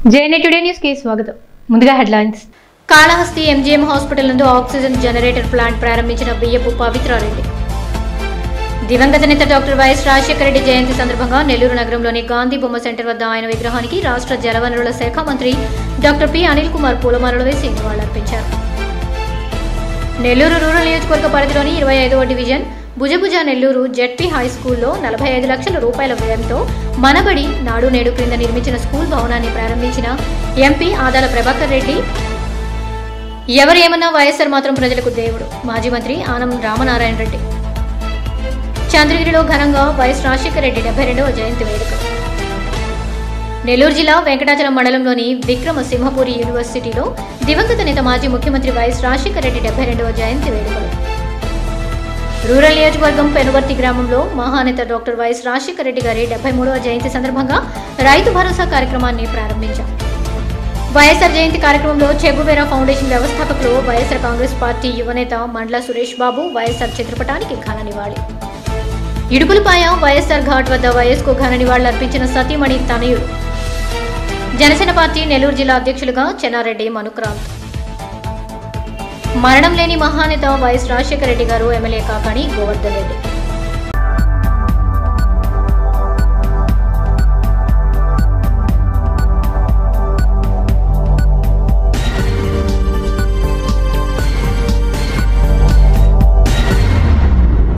JNA today news కి స్వాగతం. ముందుగా హెడ్లైన్స్. కాళహస్తి ఎంజీఎం హాస్పిటల్ నందు ఆక్సిజన్ జనరేటర్ ప్లాంట్ ప్రారంభించిన బియ్యపు పవిత్రారెడ్డి. దివంగత నేత డాక్టర్ వైఎస్ రాజశేఖర రెడ్డి జయంతి సందర్భంగా నెల్లూరు నగరంలోని గాంధీ బొమ్మ సెంటర్ వద్ద ఆయన విగ్రహానికి రాష్ట్ర జలవనరుల శాఖ మంత్రి డాక్టర్ పి అనిల్ కుమార్ పూలమాలలు వేసి నివాళులర్పించారు. నెల్లూరు రూరల్ నియోజకవర్గ పరిధిలోని 25వ division Bhujabhuja Nellore ZP high స్కూల్లో 45 లక్షల రూపాయల వ్యయంతో మనబడి నాడు నేడు క్రింద నిర్మించిన స్కూల్ భవనాన్ని ప్రారంభించిన ఎంపీ ఆదాల ప్రభాకర్ రెడ్డి. ఎవరు ఏమన్నా వైఎస్ఆర్ మాత్రం ప్రజలకు దేవుడు. మాజీ మంత్రి ఆనం రామనారాయణ రెడ్డి. చంద్రగిరిలో ఘనంగా వైఎస్ రాజశేఖర రెడ్డి 72వ జయంతి వేడుకలు. నెల్లూరు జిల్లా వెంకటాచలం మండలంలోని విక్రమసింహపురి యూనివర్సిటీలో దివంగత నేత మాజీ ముఖ్యమంత్రి వైఎస్ రాజశేఖర రెడ్డి 72వ జయంతి వేడుకలు. రూరల్ నియోజకవర్గం పెనువర్తి గ్రామంలో మహానేత డాక్టర్ వైఎస్ రాజశేఖర రెడ్డి గారి 73వ జయంతి సందర్భంగా రైతు భరోసా కార్యక్రమాన్ని ప్రారంభించారు. వైఎస్ఆర్ జయంతి కార్యక్రమంలో చెగువేరా ఫౌండేషన్ వ్యవస్థాపకులు వైఎస్ఆర్ కాంగ్రెస్ పార్టీ యువనేత మండల సురేష్ బాబు వైఎస్ఆర్ చిత్రపటానికి ఘన నివాళి. ఇడుపులపాయ వైఎస్ఆర్ ఘాట్ వద్ద వైఎస్కు ఘన నివాళులర్పించిన సతీమణి తనయుడు. జనసేన పార్టీ నెల్లూరు జిల్లా అధ్యక్షులుగా చెన్నారెడ్డి మనుక్రాంత్. మరణం లేని మహానేత వైఎస్ రాజశేఖర రెడ్డి గారు ఎమ్మెల్యే కాకాని గోవర్ధన్ రెడ్డి.